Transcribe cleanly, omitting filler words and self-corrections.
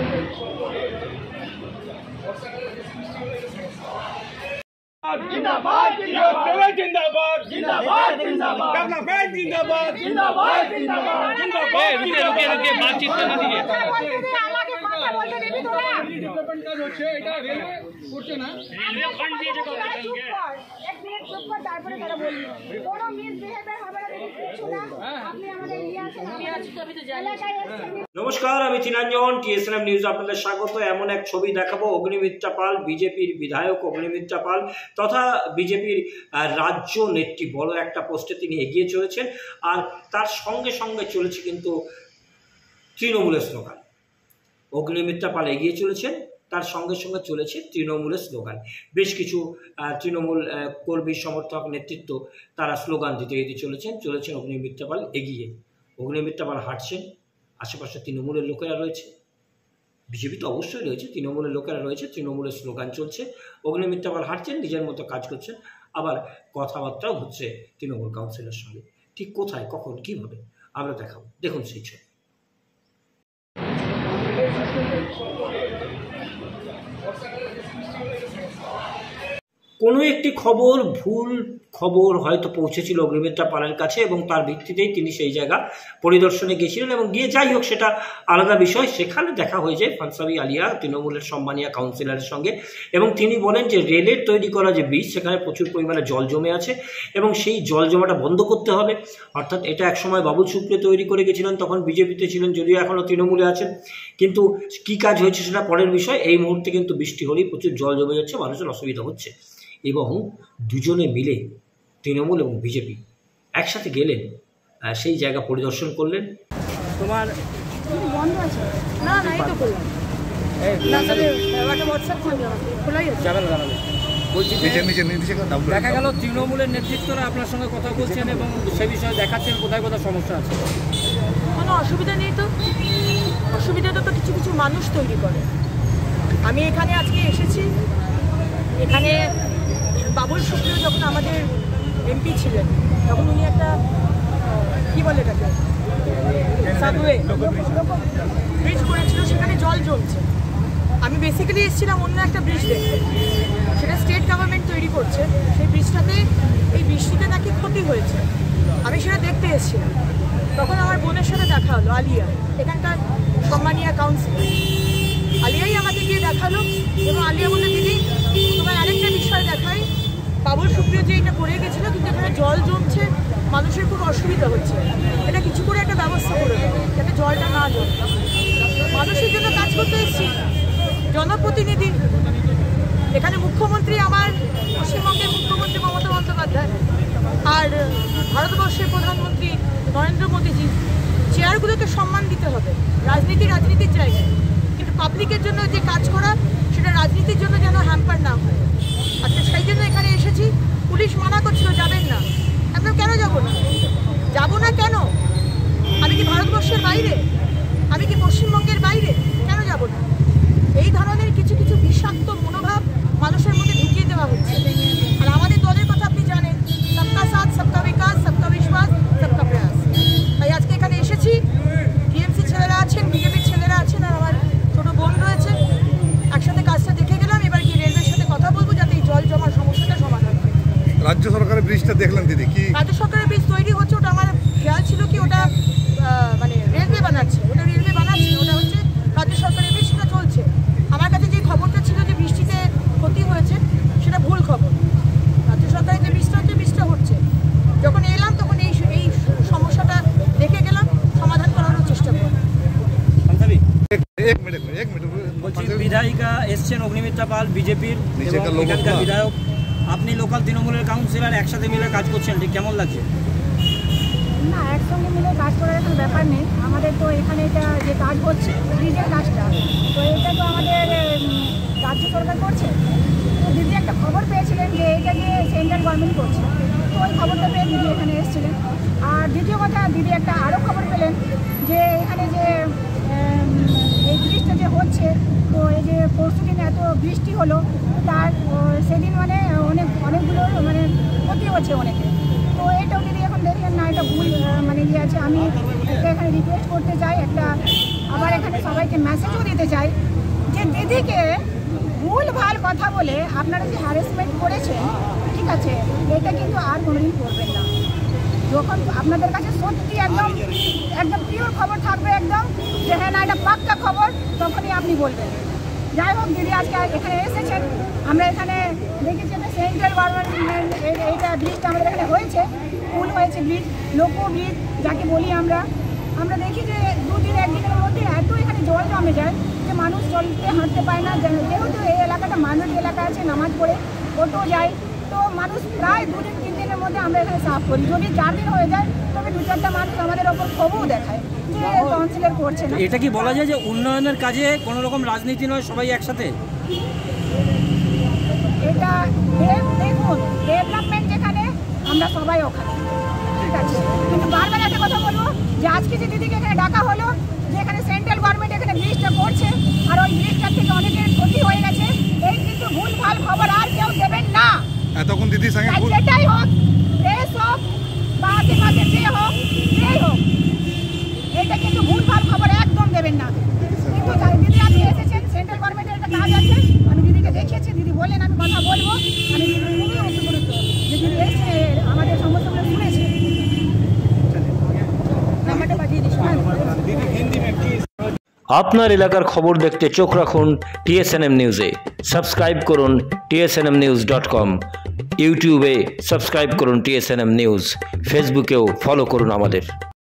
जिंदाबाद जिंदाबाद जिंदाबाद जिंदाबाद जिंदाबाद जिंदाबाद जिंदाबाद जिंदाबाद रुकिए रुकिए बातचीत करने दीजिए আমাকে কথা বলতে দিবি তোরা ডেভেলপমেন্ট কাজ হচ্ছে এটা রেলওয়ে করছে না রেলওয়ে ফান্ড দিয়েছে কালকে এক মিনিট চুপ কর তারপরে তারা বলবি কোনো মিসবিহেভিয়ার হবে না কিছু না আপনি আমাদের ইন্ডিয়া আছে আমি আছি তো আমি তো জানি। নমস্কার, আমি চিনাঞ্জন, টিএসএনএম নিউজ আপনাদের স্বাগত। এমন এক ছবি দেখাবো, অগ্নিমিত্রা পাল, বিজেপির বিধায়ক অগ্নিমিত্রা পাল তথা বিজেপির রাজ্য নেত্রী, বড় একটা পোস্টে তিনি এগিয়ে চলেছেন। আর তার সঙ্গে সঙ্গে চলেছে কিন্তু তৃণমূলের স্লোগান। অগ্নিমিত্রা পাল এগিয়ে চলেছেন, তার সঙ্গে সঙ্গে চলেছে তৃণমূলের স্লোগান। বেশ কিছু তৃণমূল কর্মী সমর্থক নেতৃত্ব তারা স্লোগান দিতে চলেছেন অগ্নিমিত্রা পাল এগিয়ে। অগ্নিমিত্রা পাল হাঁটছেন, আশেপাশে তৃণমূলের লোকেরা রয়েছে, বিজেপি তো অবশ্যই রয়েছে, তৃণমূলের লোকেরা রয়েছে, তৃণমূলের স্লোগান চলছে। অগ্নিমিত্রা পাল হাঁটছেন, নিজের মতো কাজ করছেন, আবার কথাবার্তাও হচ্ছে তৃণমূল কাউন্সিলের সঙ্গে। ঠিক কোথায়, কখন, কীভাবে আমরা দেখাবো, দেখুন সেই ছবি। কোনো একটি খবর, ভুল খবর হয়তো পৌঁছেছিল অগ্নিমিত্রা পালের কাছে এবং তার ভিত্তিতেই তিনি সেই জায়গা পরিদর্শনে গিয়েছিলেন এবং গিয়ে যাই হোক সেটা আলাদা বিষয়। সেখানে দেখা হয়ে যায় ফানসাবি আলিয়া, তৃণমূলের সম্মানীয় কাউন্সিলরের সঙ্গে, এবং তিনি বলেন যে রেলের তৈরি করা যে ব্রিজ সেখানে প্রচুর পরিমাণে জল জমে আছে এবং সেই জল জমাটা বন্ধ করতে হবে। অর্থাৎ এটা একসময় বাবুল সুপ্রিয় তৈরি করে গেছিলেন, তখন বিজেপিতে ছিলেন, যদিও এখনও তৃণমূলে আছেন, কিন্তু কী কাজ হয়েছে সেটা পরের বিষয়। এই মুহূর্তে কিন্তু বৃষ্টি হলেই প্রচুর জল জমে যাচ্ছে, মানুষের অসুবিধা হচ্ছে। এবং দুজনে মিলে তৃণমূল এবং বিজেপি একসাথে গেলেন, সেই জায়গা পরিদর্শন করলেন। তোমার বন্ধ আছে না? নাই তো করলাম বলছি দেখা গেল তৃণমূলের নেতৃত্বরা আপনার সঙ্গে কথা বলছেন এবং সে বিষয়ে দেখাচ্ছেন কোথায় কোথায় সমস্যা আছে। কোনো অসুবিধা নেই তো, অসুবিধাটা তো কিছু কিছু মানুষ তৈরি করে। আমি এখানে আজকে এসেছি, এখানে বাবুল সুপ্রিয় যখন আমাদের এমপি ছিলেন তখন উনি একটা কী বলে এটাকে সাবওয়ে ব্রিজ করেছিল, সেখানে জল জমছে। আমি বেসিক্যালি এসেছিলাম অন্য একটা ব্রিজ দেখতে, সেটা স্টেট গভর্নমেন্ট তৈরি করছে। সেই ব্রিজটাতে এই বৃষ্টিতে নাকি ক্ষতি হয়েছে, আমি সেটা দেখতে এসেছিলাম। তখন আমার বোনের সাথে দেখা হলো, আলিয়া, এখানকার সম্মানীয় কাউন্সিলর। আলিয়াই আমাকে গিয়ে দেখালো এবং আলিয়া বললো দিদি তোমার আরেকটা বিষয় দেখাই, বাবুল সুপ্রিয় যে এটা করে গেছিলো কিন্তু এখানে জল জমছে, মানুষের খুব অসুবিধা হচ্ছে, এটা কিছু করে একটা ব্যবস্থা করে দেবে যাতে জলটা না জমে। মানুষের জন্য কাজ করতে এসেছি, জনপ্রতিনিধি। এখানে মুখ্যমন্ত্রী, আমার পশ্চিমবঙ্গের মুখ্যমন্ত্রী মমতা বন্দ্যোপাধ্যায় আর ভারতবর্ষের প্রধানমন্ত্রী নরেন্দ্র মোদীজি, চেয়ারগুলোকে সম্মান দিতে হবে। রাজনীতির জায়গায়, কিন্তু পাবলিকের জন্য যে কাজ করা সেটা রাজনীতির জন্য যেন হ্যাম্পার না হয়। আচ্ছা, সেই জন্য এখানে এসেছি। পুলিশ মানা করছিল যাবেন না, একদম কেন যাব না? যাবো না কেন? আমি কি ভারতবর্ষের বাইরে? আমি কি পশ্চিমবঙ্গের বাইরে? কেন যাব না? এই ধরনের কিছু কিছু বিষাক্ত মনোভাব মানুষের মধ্যে ঢুকিয়ে দেওয়া হচ্ছে। আর আমাদের দলের কথা আপনি জানেন, সবকা সাথ, সবকা বিকাশ, সবকা বিশ্বাস, সবকা প্রয়াস। তাই আজকে এখানে এসেছি, টিএমসি ছেলেরা আছেন, বিজেপির ছেলেরা আছেন, আর আমার ছোটো বোন রয়েছে, একসাথে কাজটা দেখে গেলাম। এবার কি রেলওয়ের সাথে কথা বলবো যাতে এই জল জমার সমস্যাটা সমাধান হয়। রাজ্য সরকারের ব্রিজটা দেখলেন দিদি, কি রাজ্য সরকারের ব্রিজ তৈরি হচ্ছে, ওটা আমার খেয়াল ছিল কি ওটা মানে রেলওয়ে বানাচ্ছে, ওটা হচ্ছে রাজ্য সরকারের ব্রিজ, সেটা চলছে। আমার কাছে যে খবরটা ছিল যে বৃষ্টিতে ক্ষতি হয়েছে, সেটা ভুল খবর। রাজ্য সরকারের যে ব্রিজটা হচ্ছে। যখন এলাম তখন এই সমস্যাটা দেখে গেলাম, সমাধান করার চেষ্টা করলাম। বলছি বিধায়িকা এসছেন অগ্নিমিত্রা পাল, বিজেপির এখানকার বিধায়ক, আপনি লোকাল তৃণমূলের কাউন্সিলর, একসাথে মিলে কাজ করছেন, ঠিক কেমন লাগছে? না, একসঙ্গে মিলে কাজ করার এখন ব্যাপার নেই। আমাদের তো এখানে এটা যে কাজ হচ্ছে ব্রিজের কাজটা, তো এটা তো আমাদের রাজ্য সরকার করছে। তো দিদি একটা খবর পেয়েছিলেন যে এটা নিয়ে সেন্ট্রাল গভর্নমেন্ট করছে, তো ওই খবরটা পেয়ে দিদি এখানে এসেছিলেন। আর দ্বিতীয় কথা, দিদি একটা আরও খবর পেলেন যে এখানে যে এই ব্রিজটা যে হচ্ছে, তো এই যে পরশুদিন এত বৃষ্টি হলো, তার সেদিন মানে অনেকগুলো মানে ক্ষতি হচ্ছে অনেকে। তো এটাও দিদি এখন দেখলেন না, এটা ভুল মানে ইয়ে আছে। আমি এখানে রিকোয়েস্ট করতে চাই, একটা আবার এখানে সবাইকে আপনাদেরকে মেসেজও দিতে চাই যে দিদিকে ভুল ভাল কথা বলে আপনারা যে হ্যারাসমেন্ট করেছেন, ঠিক আছে, এটা কিন্তু আর কোনোদিন করবেন না। যখন আপনাদের কাছে সত্যি একদম একদম পিওর খবর থাকবে, একদম যে হ্যাঁ না এটা পাক্কা খবর, তখনই আপনি বলবেন। যাই হোক, দিদি আজকে এখানে এসেছেন, আমরা এখানে দেখেছি যে সেন্ট্রাল গভর্নমেন্ট এইটা ব্রিজটা আমাদের এখানে হয়েছে, পুল হয়েছে, ব্রিজ, লোকো ব্রিজ যাকে বলি আমরা দেখি যে দুদিন একদিনের মধ্যে এত এখানে জল জমে যায় যে মানুষ চলতে হাঁটতে পায় না। যেহেতু এই এলাকাটা মানুষ এলাকা আছে, নামাজ পড়ে অটো যায়, তো মানুষ প্রায় 2-3 দিনের মধ্যে আমরা এখানে সাফ করি। যদি 4 দিন হয়ে যায় তবে 2-4টা মানুষ আমাদের ওপর ক্ষোভও দেখায় যে কাউন্সিলর করছে না। এটা কি বলা যায় যে উন্নয়নের কাজে কোনো রকম রাজনীতি নয়, সবাই একসাথে? এটা দেখুন, ডেভেলপমেন্ট যেখানে আমরা সবাই ওখানে, ঠিক আছে, কিন্তু বারবার একটা কথা বলবো যে আজকে যে দিদিকে এখানে ডাকা হলো যে এখানে সেন্ট্রাল গভর্নমেন্ট এখানে ব্রিজটা করছে আর ওই ব্রিজটার থেকে অনেকের ক্ষতি হয়ে গেছে, এই কিন্তু ভুলভাল খবর আর কেউ দেবেন না। এতক্ষণ দিদির সঙ্গে যেটাই হোক, প্রেস হোক বা আশেপাশে যে হোক, যেই হোক, এটা কিন্তু ভুলভাল খবর একদম দেবেন না। কিন্তু দিদি আপনি এসেছেন, সেন্ট্রাল গভর্নমেন্টের একটা কাজ আছে, আমি দিদিকে দেখিয়েছি, দিদি বললেন আমি কথা বলবো, আমি দিদি খুবই উপকৃত যে দিদি এসে আমাদের সমস্যাগুলো শুনেছে। নাম্বারটা পাঠিয়ে দিচ্ছি। আপনার এলাকার খবর দেখতে চোখ রাখুন TSNM নিউজে। সাবস্ক্রাইব করুন tsnmnews.com, ইউটিউবে সাবস্ক্রাইব করুন TSNM নিউজ, ফেসবুকেও ফলো করুন আমাদের।